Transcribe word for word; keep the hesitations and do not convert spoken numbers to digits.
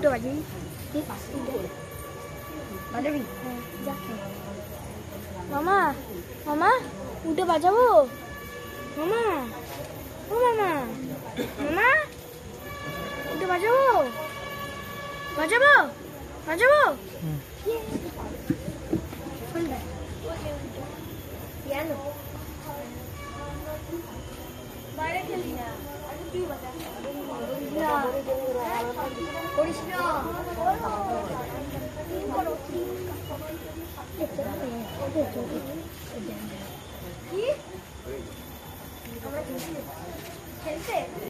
উল্টো বাজাবি বাজাবি মামা মামা উল্টো বাজাবো মামা ও মামা মামা উল্টো বাজাবো বাজাবো বাজাবো পিয়ানো বাইরে খেলি না তুই বাজা না করিস না কি আমরা খেলতে